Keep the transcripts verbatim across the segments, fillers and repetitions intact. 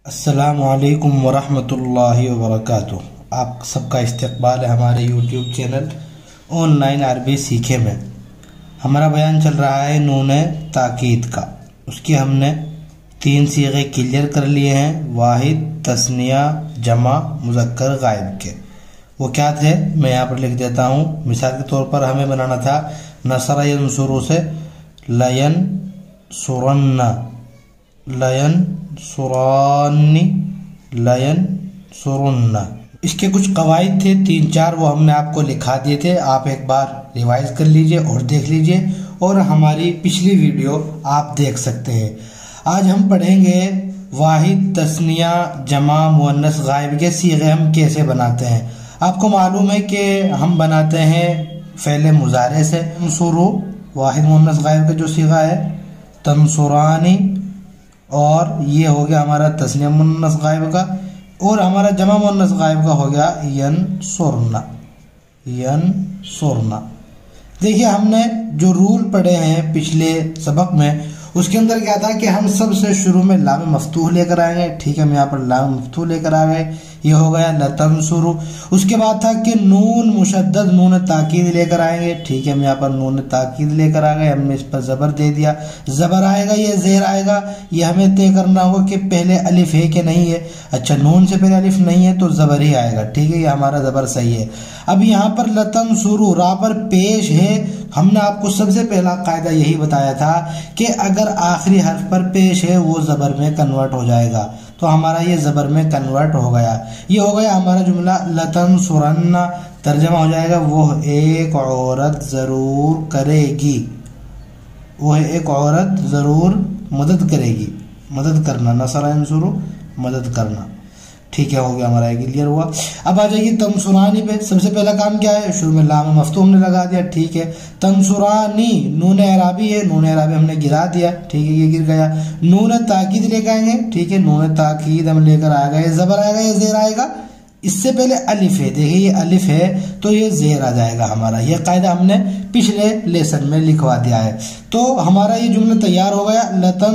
अस्सलामुअलैकुम वरहमतुल्लाहि वबरकातुह। आप सबका इस्तकबाल है हमारे यूट्यूब चैनल ऑनलाइन अरबी सीखे में। हमारा बयान चल रहा है नून ताकीद का। उसके हमने तीन सीगे क्लियर कर लिए हैं, वाहिद, तस्निया, जमा, मुज़क्कर गायब के। वो क्या थे मैं यहाँ पर लिख देता हूँ। मिसाल के तौर पर हमें बनाना था नसरा यंसुरु से लयन सुरन्ना, लयन सुरानी, लयन सुरन्ना। इसके कुछ कवायद थे तीन चार, वो हमने आपको लिखा दिए थे। आप एक बार रिवाइज कर लीजिए और देख लीजिए, और हमारी पिछली वीडियो आप देख सकते हैं। आज हम पढ़ेंगे वाहिद, तस्निया, जमा, मुअन्नस गायब के सीगे हम कैसे बनाते हैं। आपको मालूम है कि हम बनाते हैं फ़ेल मुज़ारे से। तंसुरु वाहिद मुअन्नस गायब का जो सीगा है, तंसुरानी, और ये हो गया हमारा तस्निया मुअन्नस गायब का, और हमारा जमा मुअन्नस गायब का हो गया यनसुरना, यनसुरना। देखिए हमने जो रूल पढ़े हैं पिछले सबक में, उसके अंदर क्या था कि हम सबसे शुरू में लाम मफ्तूह लेकर आएंगे। ठीक है, हम यहाँ पर लाम मफ्तूह लेकर आ गए, ये हो गया लतंसुरु। उसके बाद था कि नून मुशद्दद नून ताकीद लेकर आएंगे। ठीक है, हम यहाँ पर नून ताकीद लेकर आ गए, हमने इस पर ज़बर दे दिया। ज़बर आएगा या ज़ेर आएगा, ये हमें तय करना होगा कि पहले अलिफ है कि नहीं है। अच्छा, नून से पहले अलिफ नहीं है तो ज़बर ही आएगा। ठीक है, ये हमारा ज़बर सही है। अब यहाँ पर लतंसुरु रा पर पेश है। हमने आपको सबसे पहला कायदा यही बताया था कि अगर आखिरी हर्फ पर पेश है वो ज़बर में कन्वर्ट हो जाएगा, तो हमारा ये ज़बर में कन्वर्ट हो गया। ये हो गया हमारा जुमला लतंसुरन्ना। तर्जमा हो जाएगा वो एक औरत ज़रूर करेगी, वो एक औरत ज़रूर मदद करेगी। मदद करना, नसरा यंसुरु मदद करना। ठीक है, हो गया हमारा क्लियर हुआ। अब आ जाइए तंसुरानी पे। सबसे पहला काम क्या है, शुरू में लाम मफ्तूह हमने लगा दिया। ठीक है, तंसुरानी नून एराबी है, नून एराबी हमने गिरा दिया। ठीक है, ये गिर गया। नून ताकीद लेकर आएंगे। ठीक है, नून ताकीद हम लेकर आ गए। ज़बर आएगा या ज़ेर आएगा, इससे पहले अलिफ है। देखिए ये अलिफ है तो ये ज़ेर आ जाएगा हमारा। ये कायदा हमने पिछले लेसन में लिखवा दिया है। तो हमारा ये जुमला तैयार हो गया,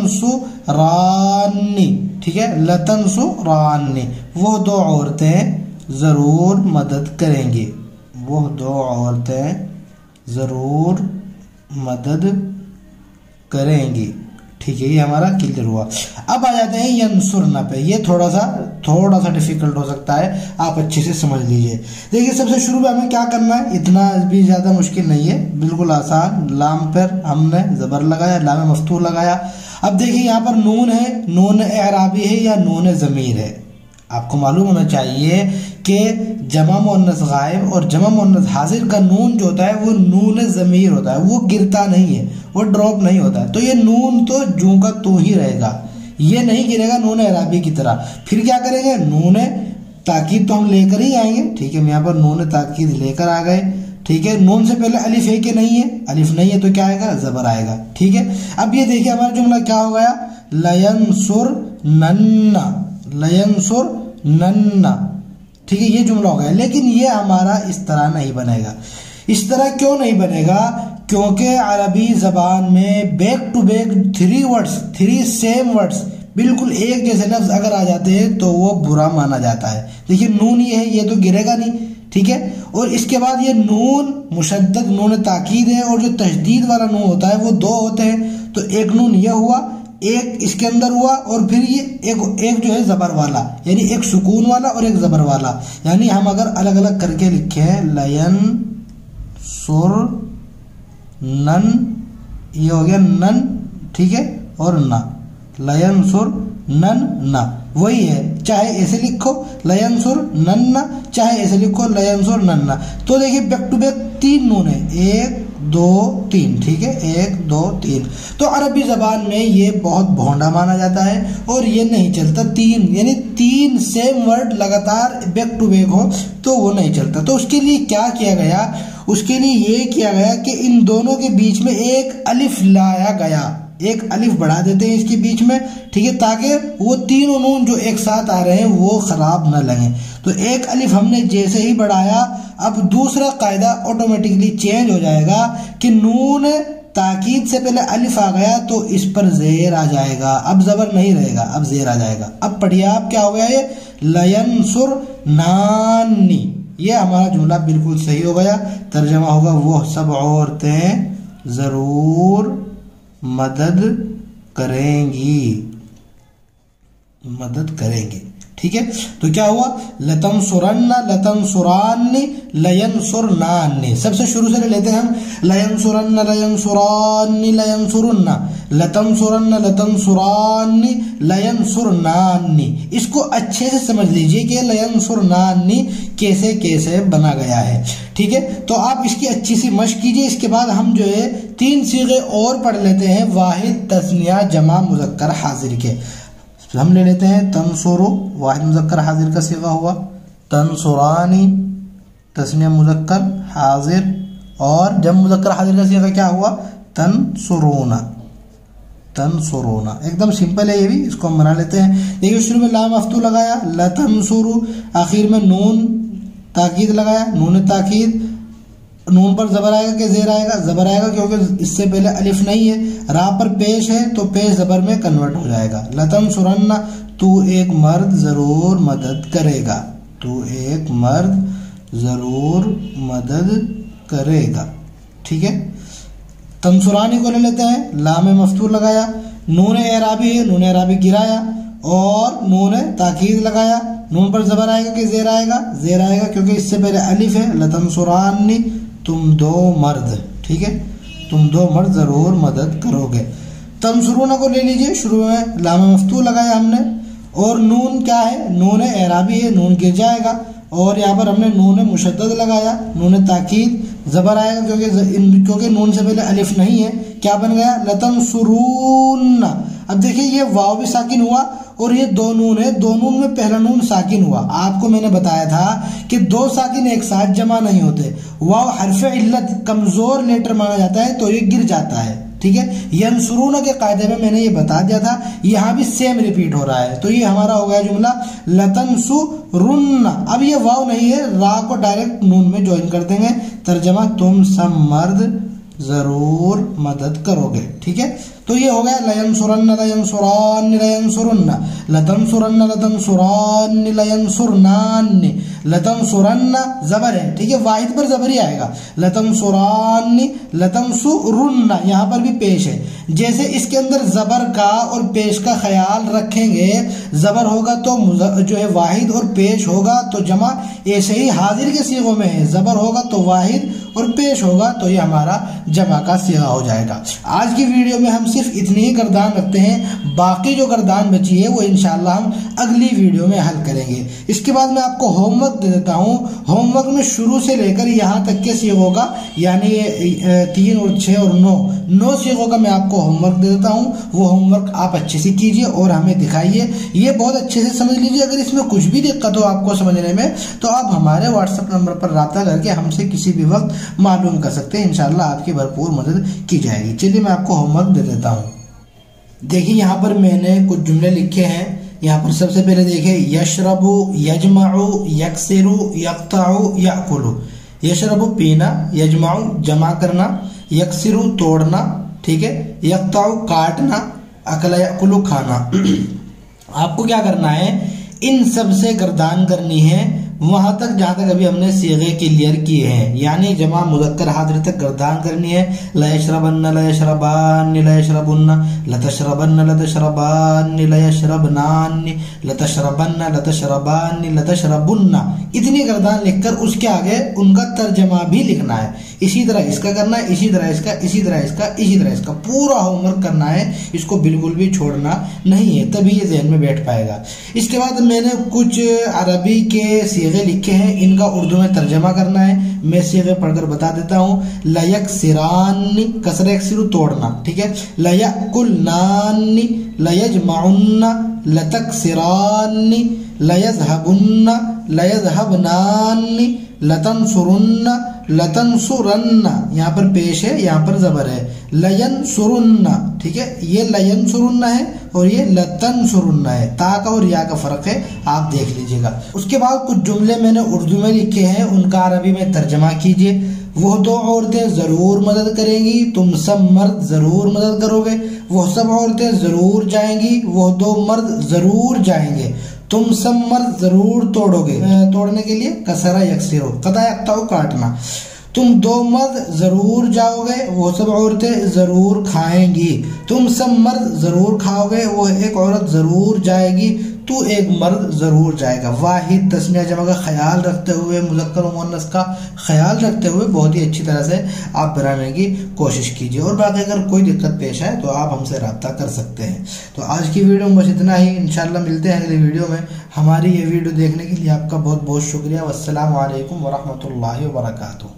लतंसुरानी। ठीक है, लतंसुरानी, वो दो औरतें ज़रूर मदद करेंगी, वो दो औरतें ज़रूर मदद करेंगी। ठीक है, ये हमारा क्लियर हुआ। अब आ जाते हैं यंसुरना पे। ये थोड़ा सा थोड़ा सा डिफिकल्ट हो सकता है, आप अच्छे से समझ लीजिए। देखिए सबसे शुरू में हमें क्या करना है, इतना भी ज़्यादा मुश्किल नहीं है, बिल्कुल आसान। लाम पर हमने ज़बर लगाया, लाम मफ्तूह लगाया। अब देखिए यहाँ पर नून है, नून एराबी है या नून ज़मीर है। आपको मालूम होना चाहिए कि जमा मुअन्नस गायब और जमा मुअन्नस हाजिर का नून जो होता है वो नून ज़मीर होता है, वो गिरता नहीं है, वो ड्रॉप नहीं होता है। तो ये नून तो जूं का तू ही रहेगा, ये नहीं गिरेगा नून एराबी की तरह। फिर क्या करेंगे, नून ताकीद तो हम लेकर ही आएंगे। ठीक है, हम यहाँ पर नून ताकीद लेकर आ गए। ठीक है, नून से पहले अलिफ है कि नहीं है, अलिफ नहीं है तो क्या आएगा, ज़बर आएगा। ठीक है, अब ये देखिए हमारा जुमला क्या हो गया, लयंसुर नन्ना, लयंसुर नन्ना। ठीक है, ये जुमला हो गया। लेकिन ये हमारा इस तरह नहीं बनेगा। इस तरह क्यों नहीं बनेगा, क्योंकि अरबी ज़बान में back to back three words, three same words, बिल्कुल एक जैसे लफ्ज़ अगर आ जाते हैं तो वो बुरा माना जाता है। देखिए नून ये है, ये तो गिरेगा नहीं। ठीक है, और इसके बाद ये नून मुशद्दद नून ताकीद है, और जो तशदीद वाला नून होता है वो दो होते हैं। तो एक नून ये हुआ, एक इसके अंदर हुआ, और फिर ये एक एक जो है ज़बर वाला, यानी एक सुकून वाला और एक ज़बर वाला। यानी हम अगर अलग अलग करके लिखे हैं, लयन सुर नन, ये हो गया नन। ठीक है, और ना, लयन सुर नन ना, वही है। चाहे ऐसे लिखो लयन सुर नन्ना, चाहे ऐसे लिखो लयन सुर नन्ना। तो देखिए बैक टू बैक तीन नून है, एक दो तीन। ठीक है, एक दो तीन। तो अरबी ज़बान में ये बहुत भोंडा माना जाता है और ये नहीं चलता। तीन यानी तीन सेम वर्ड लगातार बैक टू बैक हो तो वो नहीं चलता। तो उसके लिए क्या किया गया, उसके लिए ये किया गया कि इन दोनों के बीच में एक अलिफ लाया गया, एक अलिफ बढ़ा देते हैं इसके बीच में। ठीक है, ताकि वो तीनों नून जो एक साथ आ रहे हैं वो खराब न लगे। तो एक अलिफ हमने जैसे ही बढ़ाया, अब दूसरा कायदा ऑटोमेटिकली चेंज हो जाएगा कि नून ताकीद से पहले अलिफ आ गया तो इस पर जेर आ जाएगा, अब जबर नहीं रहेगा, अब जेर आ जाएगा। अब पढ़िए आप, क्या हो गया ये, लयंसुर नानी, ये हमारा जुमला बिल्कुल सही हो गया। तर्जमा होगा वो सब औरतें जरूर मदद करेंगी, मदद करेंगी। ठीक है, तो क्या हुआ, लतंसुरन्ना लतंसुरान्नी लयंसुरनान्नी। सबसे शुरू से लेते हैं हम, लयंसुरन्ना लयंसुरान्नी लयंसुरन्ना लतंसुरन्ना लतंसुरान्नी लयंसुरनान्नी। इसको अच्छे से समझ लीजिए कि लयंसुरनान्नी कैसे कैसे बना गया है। ठीक है, तो आप इसकी अच्छी सी मशक कीजिए। इसके बाद हम जो है तीन सीगे और पढ़ लेते हैं वाहिद तस्निया जमा मुजक्कर हाजिर के। हम ले लेते हैं तंसुरु, वाहिद मुजक्कर हाजिर का सीगा हुआ, तंसुरानी तस्निया मुजक्कर हाजिर, और जम मुजक्कर हाजिर का सीगा क्या हुआ, तंसुरूना, तंसुरूना। एकदम सिंपल है ये भी, इसको हम बना लेते हैं। देखिए शुरू में लाम मफ्तू लगाया लतंसुरु, आखिर में नून ताकीद लगाया, नून ताकीद, नून पर जबर आएगा कि जेर आएगा, जबर आएगा क्योंकि इससे पहले अलिफ नहीं है, रा पर पेश है तो पेश जबर में कन्वर्ट हो जाएगा। लतंसुरन्ना, तू एक मर्द जरूर मदद करेगा, तू एक मर्द जरूर मदद करेगा। ठीक है, तंसुरानी को ले लेते हैं, लाम मफ्तूर लगाया, नून एराबी है, नून एराबी गिराया और नून ताकीद लगाया, नून पर जबर आएगा कि जेर आएगा, जेर आएगा क्योंकि इससे पहले अलिफ है। लतंसुरानी, तुम दो मर्द, ठीक है, तुम दो मर्द जरूर मदद करोगे। तंसुरूना को ले लीजिए, शुरू में लाम मफ्तू लगाया हमने और नून क्या है, नून एराबी है, नून गिर जाएगा और यहाँ पर हमने नून मुशद्दद लगाया, नून ताकीद, जबर आएगा क्योंकि क्योंकि नून से पहले अलिफ नहीं है, क्या बन गया, लतंसुरूना। अब देखिए ये वाव भी साकिन हुआ और ये दो नून है, दो नून में पहला नून साकिन हुआ। आपको मैंने बताया था कि दो साकिन एक साथ जमा नहीं होते, वाव हरफ इल्लत कमजोर लेटर माना जाता है तो ये गिर जाता है। ठीक है, यंसुरूना के कायदे में मैंने ये बता दिया था, यहाँ भी सेम रिपीट हो रहा है। तो ये हमारा हो गया जुमला लतंसुरुन्ना। अब ये वाव नहीं है, रा को डायरेक्ट नून में ज्वाइन कर देंगे। तर्जमा, तुम सब मर्द जरूर मदद करोगे। ठीक है, तो ये हो गया लयंसुरन्ना लयंसुरान्नी लयंसुरुन्ना लतंसुरन्ना लतंसुरान्नी लयंसुरनान्नी। लतंसुरन्ना जबर है, ठीक है, वाहिद पर जबर ही आएगा, लतंसुरान्नी लतंसुरुन्ना, यहाँ पर भी पेश है। जैसे इसके अंदर जबर का और पेश का ख्याल रखेंगे, जबर होगा तो जो है वाहिद और पेश होगा तो जमा, ऐसे ही हाजिर के सीगों में है, जबर होगा तो वाहिद और पेश होगा तो ये हमारा जमा का सीगा हो जाएगा। आज की वीडियो में हम सिर्फ इतनी ही गर्दान रखते हैं, बाकी जो गर्दान बची है वो इंशाल्लाह हम अगली वीडियो में हल करेंगे। इसके बाद मैं आपको होमवर्क दे देता हूँ। होमवर्क में शुरू से लेकर यहाँ तक के सीगों का, यानी तीन और छः और नौ नौ सीगों का मैं आपको होमवर्क दे देता हूँ। वो होमवर्क आप अच्छे से कीजिए और हमें दिखाइए, ये बहुत अच्छे से समझ लीजिए। अगर इसमें कुछ भी दिक्कत हो आपको समझने में तो आप हमारे व्हाट्सएप नंबर पर राब्ता करके हमसे किसी भी वक्त मालूम कर सकते हैं, इंशाल्लाह आपकी भरपूर मदद की जाएगी। चलिए मैं आपको होमवर्क दे देता हूँ। देखिए यहाँ पर मैंने कुछ जुमले लिखे हैं। यहाँ पर सबसे पहले देखिए, यशरबु यजमाउ यक्सिरु यक्ताउ याकुलु। यशरबु पीना, यजमाउ जमा करना, यक्सिरु तोड़ना, ठीक है, यक्ताउ काटना, अकला याकुलु खाना। आपको क्या करना है, इन सब से गर्दान करनी है वहां तक जहां तक अभी हमने सीगे क्लियर किए हैं, यानी जमा मुजक्कर हाजिर तक गर्दान करनी है। लयशरबन्ना लयशरबान्नी लयशरबुन्ना लतशरबन्ना लतशरबान्नी लयशरबनान्नी लतशरबन्ना लतशरबान्नी लतशरबुन्ना। इतनी गर्दान लिखकर उसके आगे उनका तर्जमा भी लिखना है। इसी तरह इसका करना है, इसी तरह इसका, इसी तरह इसका, इसी तरह इसका पूरा होमवर्क करना है। इसको बिल्कुल भी छोड़ना नहीं है, तभी ये जहन में बैठ पाएगा। इसके बाद मैंने कुछ अरबी के सीगे लिखे हैं, इनका उर्दू में तर्जमा करना है। मैं सीगे पढ़कर बता देता हूँ। लयक सिरानी, कसर यक्सिरु तोड़ना, ठीक है, लयकुलनानी लयजमाउन्ना लतक सिरानी लयजहबुन्ना लयजहबनानी लतंसुरुन्ना लतंसुरन्ना। यहाँ पर पेश है, यहाँ पर जबर है, लयंसुरुन्ना, ठीक है, ये लयंसुरुन्ना है और ये लतंसुरुन्ना है। ता का और या का फर्क है, आप देख लीजिएगा। उसके बाद कुछ जुमले मैंने उर्दू में लिखे हैं, उनका अरबी में तर्जमा कीजिए। वो दो औरतें जरूर मदद करेंगी, तुम सब मर्द जरूर मदद करोगे। वो सब औरतें जरूर जाएंगी, वो दो मर्द जरूर जाएंगे। तुम सब मर्द जरूर तोड़ोगे, तोड़ने के लिए कसरा यकसिरो, कदा यकता हो काटना। तुम दो मर्द जरूर जाओगे, वो सब औरतें जरूर खाएंगी। तुम सब मर्द जरूर खाओगे, वो एक औरत जरूर जाएगी, तू एक मर्द जरूर जाएगा। वाहिद तस्निया जमा का ख्याल रखते हुए, मुज़क्कर और मुअन्नस का ख्याल रखते हुए बहुत ही अच्छी तरह से आप बनाने की कोशिश कीजिए। और बाकी अगर कोई दिक्कत पेश आए तो आप हमसे रब्ता कर सकते हैं। तो आज की वीडियो में बस इतना ही। इंशाल्लाह मिलते हैं अगली वीडियो में। हमारी ये वीडियो देखने के लिए आपका बहुत बहुत शुक्रिया। वस्सलामु अलैकुम वरहमतुल्लाहि वबरकातुहू।